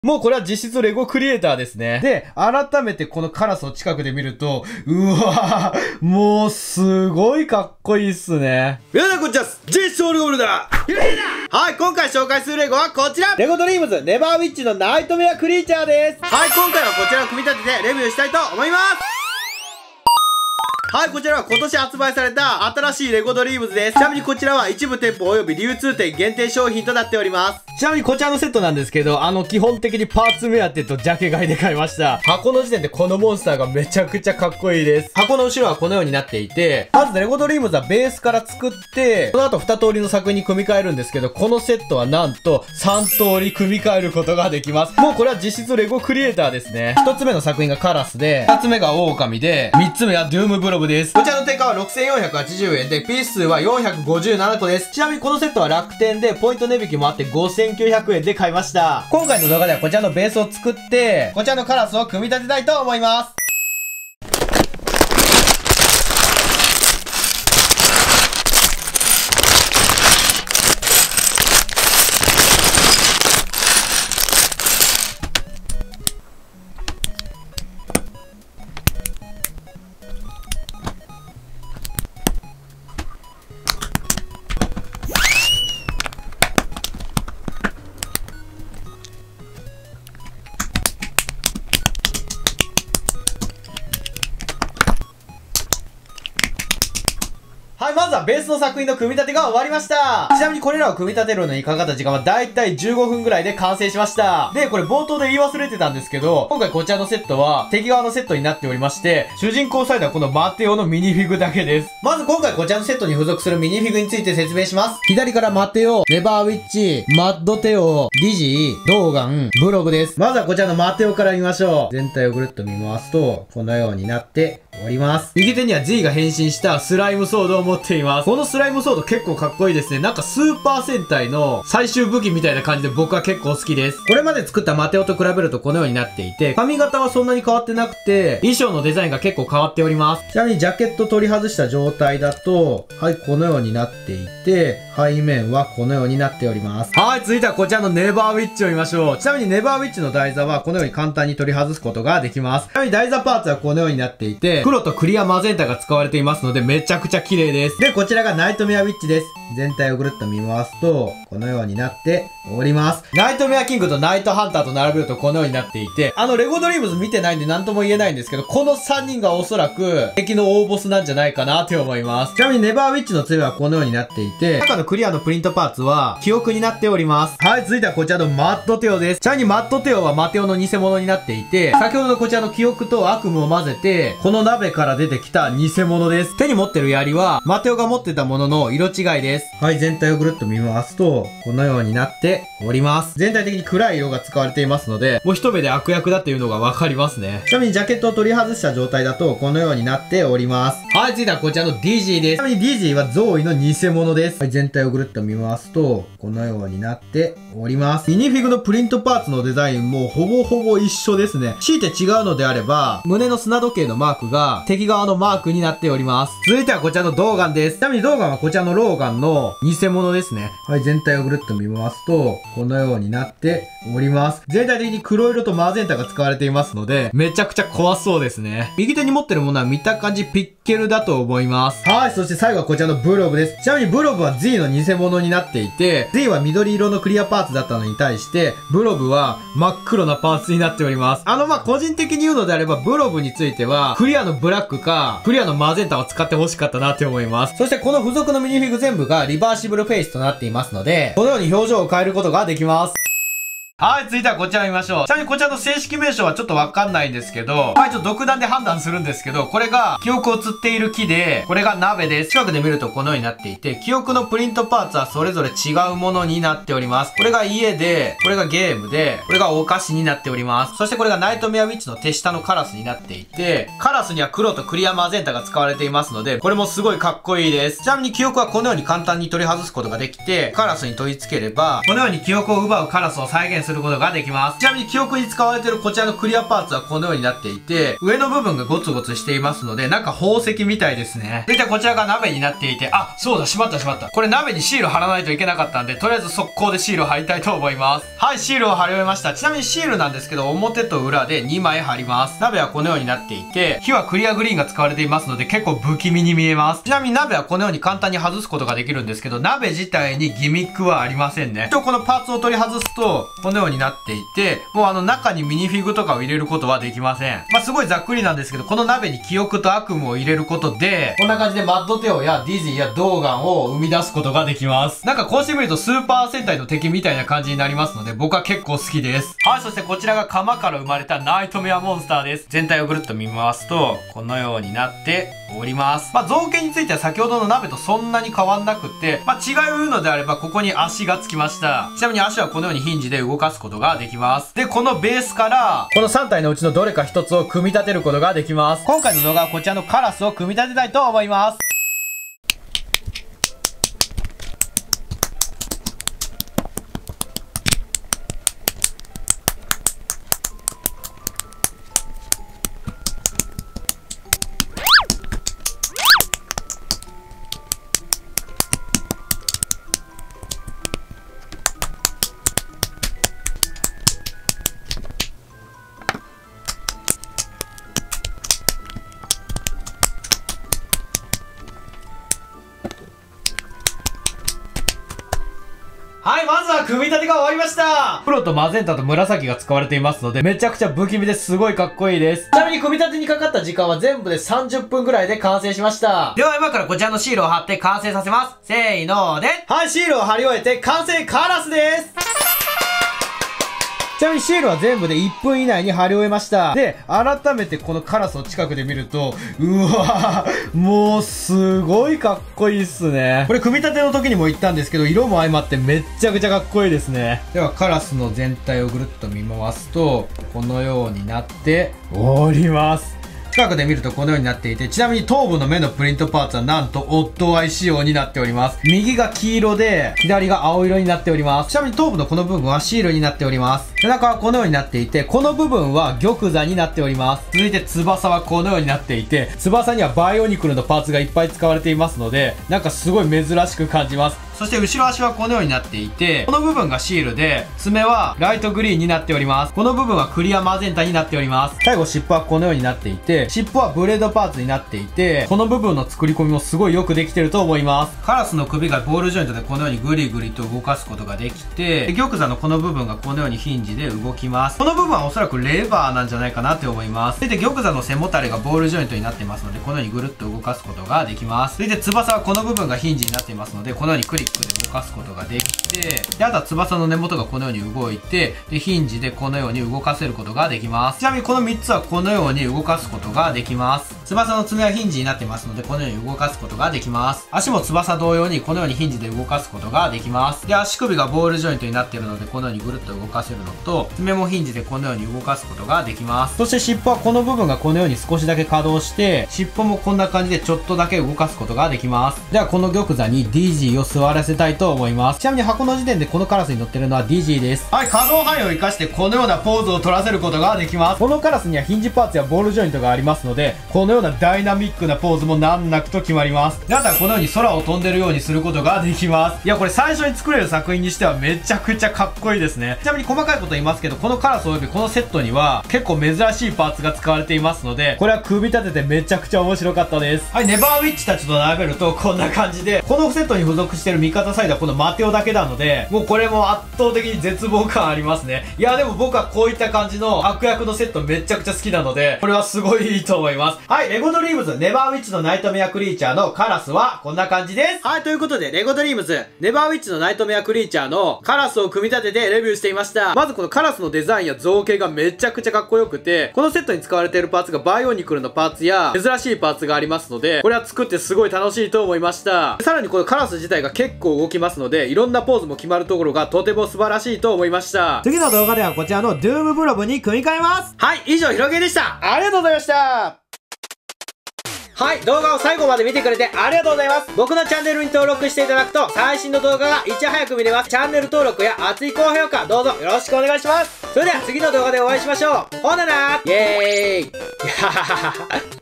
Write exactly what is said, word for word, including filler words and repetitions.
もうこれは実質レゴクリエイターですね。で、改めてこのカラスを近くで見ると、うわぁ、もうすごいかっこいいっすね。 皆さんこんにちは、ジェイソウルゴブルだ。はい、今回紹介するレゴはこちら。レゴドリームズネバーウィッチのナイトメアクリーチャーです。はい、今回はこちらを組み立ててレビューしたいと思います。はい、こちらは今年発売された新しいレゴドリームズです。ちなみにこちらは一部店舗及び流通店限定商品となっております。 ちなみにこちらのセットなんですけど、あの基本的にパーツ目当てとジャケ買いで買いました。箱の時点でこのモンスターがめちゃくちゃかっこいいです。箱の後ろはこのようになっていて、まずレゴドリームズはベースから作って、その後に通りの作品に組み替えるんですけど、このセットはなんとさん通り組み替えることができます。もうこれは実質レゴクリエイターですね。ひとつめの作品がカラスで、ふたつめがオオカミで、みっつめはドゥームブロブです。こちらの定価はろくせんよんひゃくはちじゅうえんで、ピース数はよんひゃくごじゅうななこです。ちなみにこのセットは楽天で、ポイント値引きもあってごせんきゅうひゃくえんで買いました。今回の動画ではこちらのベースを作って、こちらのカラスを組み立てたいと思います。はい、まずはベースの作品の組み立てが終わりました。ちなみにこれらを組み立てるのにかかった時間はだいたいじゅうごふんぐらいで完成しました。で、これ冒頭で言い忘れてたんですけど、今回こちらのセットは敵側のセットになっておりまして、主人公サイドはこのマテオのミニフィグだけです。まず今回こちらのセットに付属するミニフィグについて説明します。左からマテオ、ネバーウィッチ、マッドテオ、ディジー、ドーガン、ブログです。まずはこちらのマテオから見ましょう。全体をぐるっと見回すと、このようになっております。右手には G が変身したスライムソードを持っています。このスライムソード結構かっこいいですね。なんかスーパー戦隊の最終武器みたいな感じで僕は結構好きです。これまで作ったマテオと比べるとこのようになっていて、髪型はそんなに変わってなくて、衣装のデザインが結構変わっております。ちなみにジャケット取り外した状態だと、はい、このようになっていて、背面はこのようになっております。はい、続いてはこちらのネバーウィッチを見ましょう。ちなみにネバーウィッチの台座はこのように簡単に取り外すことができます。ちなみに台座パーツはこのようになっていて、黒とクリアマゼンタが使われていますので、めちゃくちゃ綺麗です。で、こちらがナイトメアウィッチです。全体をぐるっと見回すと、このようになっております。ナイトメアキングとナイトハンターと並べるとこのようになっていて、あのレゴドリームズ見てないんで何とも言えないんですけど、このさんにんがおそらく敵の大ボスなんじゃないかなって思います。ちなみにネバーウィッチの杖はこのようになっていて、中のクリアのプリントパーツは記憶になっております。はい、続いてはこちらのマッドテオです。ちなみにマッドテオはマテオの偽物になっていて、先ほどのこちらの記憶と悪夢を混ぜて、この鍋から出てきた偽物です。手に持ってる槍はマテオが持ってたものの色違いです。はい、全体をぐるっと見回すと、このようになっております。全体的に暗い色が使われていますので、もう一目で悪役だっていうのがわかりますね。ちなみにジャケットを取り外した状態だと、このようになっております。はい、続いてはこちらのディジーです。ちなみにディジーはゾーイの偽物です。はい、全体をぐるっと見回すと、このようになっております。ミニフィグのプリントパーツのデザインもほぼほぼ一緒ですね。強いて違うのであれば、胸の砂時計のマークが敵側のマークになっております。続いてはこちらのドーガンです。ちなみにドーガンはこちらのローガンの偽物ですね。はい、全体をぐるっと見回すと、このようになっております。全体的に黒色とマゼンタが使われていますので、めちゃくちゃ怖そうですね。右手に持ってるものは見た感じピッケルだと思います。はい、そして最後はこちらのブロブです。ちなみにブロブは Z の偽物になっていて、Z は緑色のクリアパーツだったのに対して、ブロブは真っ黒なパーツになっております。あの、ま、個人的に言うのであれば、ブロブについては、クリアのブラックか、クリアのマゼンタを使って欲しかったなって思います。そしてこの付属のミニフィグ全部がリバーシブルフェイスとなっていますので、このように表情を変えることができます。はい、続いてはこちら見ましょう。ちなみにこちらの正式名称はちょっとわかんないんですけど、はい、ちょっと独断で判断するんですけど、これが記憶を釣っている木で、これが鍋です。近くで見るとこのようになっていて、記憶のプリントパーツはそれぞれ違うものになっております。これが家で、これがゲームで、これがお菓子になっております。そしてこれがナイトメアウィッチの手下のカラスになっていて、カラスには黒とクリアマゼンタが使われていますので、これもすごいかっこいいです。ちなみに記憶はこのように簡単に取り外すことができて、カラスに取り付ければ、このように記憶を奪うカラスを再現するすることができます。ちなみに記憶に使われているこちらのクリアパーツはこのようになっていて、上の部分がゴツゴツしていますので、なんか宝石みたいですね。そしてこちらが鍋になっていて、あ、そうだ、しまったしまった。これ鍋にシール貼らないといけなかったんで、とりあえず速攻でシールを貼りたいと思います。はい、シールを貼り終えました。ちなみにシールなんですけど、表と裏でにまい貼ります。鍋はこのようになっていて、火はクリアグリーンが使われていますので、結構不気味に見えます。ちなみに鍋はこのように簡単に外すことができるんですけど、鍋自体にギミックはありませんね。一応このパーツを取り外すと、このようになっていて、もうあの中にミニフィグとかを入れることはできません。まあ、すごいざっくりなんですけど、この鍋に記憶と悪夢を入れることで、こんな感じでマッドテオやディズィーやドーガンを生み出すことができます。なんかこうしてみるとスーパー戦隊の敵みたいな感じになりますので、僕は結構好きです。はい、そしてこちらが釜から生まれたナイトメアモンスターです。全体をぐるっと見回すと、このようになっております。まあ、造形については先ほどの鍋とそんなに変わんなくて、まあ、違いを言うのであれば、ここに足がつきました。ちなみに足はこのようにヒンジで動かすことができます。で、このベースから、このさん体のうちのどれかひとつを組み立てることができます。今回の動画はこちらのカラスを組み立てたいと思います。はい、まずは組み立てが終わりました。黒とマゼンタと紫が使われていますので、めちゃくちゃ不気味ですごいかっこいいです。ちなみに組み立てにかかった時間は全部でさんじゅっぷんぐらいで完成しました。では今からこちらのシールを貼って完成させます。せーので。はい、シールを貼り終えて完成カラスです。ちなみにシールは全部でいっぷん以内に貼り終えました。で、改めてこのカラスを近くで見ると、うわぁ、もうすごいかっこいいっすね。これ組み立ての時にも言ったんですけど、色も相まってめっちゃくちゃかっこいいですね。ではカラスの全体をぐるっと見回すと、このようになっております。近くで見るとこのようになっていて、ちなみに頭部の目のプリントパーツはなんとオットアイ仕様になっております。右が黄色で、左が青色になっております。ちなみに頭部のこの部分はシールになっております。背中はこのようになっていて、この部分は玉座になっております。続いて翼はこのようになっていて、翼にはバイオニクルのパーツがいっぱい使われていますので、なんかすごい珍しく感じます。そして後ろ足はこのようになっていて、この部分がシールで、爪はライトグリーンになっております。この部分はクリアマゼンタになっております。最後尻尾はこのようになっていて、尻尾はブレードパーツになっていて、この部分の作り込みもすごいよくできてると思います。カラスの首がボールジョイントでこのようにグリグリと動かすことができて、玉座のこの部分がこのようにヒンジで動きます。この部分はおそらくレバーなんじゃないかなって思います。それで玉座の背もたれがボールジョイントになってますので、このようにぐるっと動かすことができます。それで翼はこの部分がヒンジになっていますので、このようにクリックで動かすことができて、で、あとは翼の根元がこのように動いて、で、ヒンジでこのように動かせることができます。ちなみにこのみっつはこのように動かすことができます。翼の爪はヒンジになってますので、このように動かすことができます。足も翼同様にこのようにヒンジで動かすことができます。で、足首がボールジョイントになっているので、このようにぐるっと動かせるのと、爪もヒンジでこのように動かすことができます。そして尻尾はこの部分がこのように少しだけ稼働して、尻尾もこんな感じでちょっとだけ動かすことができます。ではこの玉座に ディージー を座らせたいと思います。ちなみに箱の時点でこのカラスに乗ってるのは ディージー です。はい、可動範囲を生かしてこのようなポーズを取らせることができます。このカラスにはヒンジパーツやボールジョイントがありますので、このようなダイナミックなポーズも難なくと決まります。で、あとはこのように空を飛んでるようにすることができます。いや、これ最初に作れる作品にしてはめちゃくちゃかっこいいですね。ちなみに細かいこと言いますけど、このカラスおよびこのセットには結構珍しいパーツが使われていますので、これは組み立ててめちゃくちゃ面白かったです。はい、ネバーウィッチたちと並べるとこんな感じで、このセットに付属してる味方サイドはこのマテオだけなので、もうこれも圧倒的に絶望感ありますね。いや、でも僕はこういった感じの悪役のセットめちゃくちゃ好きなので、これはすごいいいと思います。はい、レゴドリームズネバーウィッチのナイトメアクリーチャーのカラスはこんな感じです。はい、ということでレゴドリームズネバーウィッチのナイトメアクリーチャーのカラスを組み立ててレビューしていました。まずこのカラスのデザインや造形がめちゃくちゃかっこよくて、このセットに使われているパーツがバイオニクルのパーツや珍しいパーツがありますので、これは作ってすごい楽しいと思いました。さらにこのカラス自体が結構動きますので、いろんなポーズも決まるところがとても素晴らしいと思いました。次の動画ではこちらのドゥームブロブに組み替えます。はい、以上、ひろげでした。ありがとうございました。 はい、動画を最後まで見てくれてありがとうございます。僕のチャンネルに登録していただくと、最新の動画がいち早く見れます。チャンネル登録や熱い高評価、どうぞよろしくお願いします。それでは次の動画でお会いしましょう。ほななーイェーイ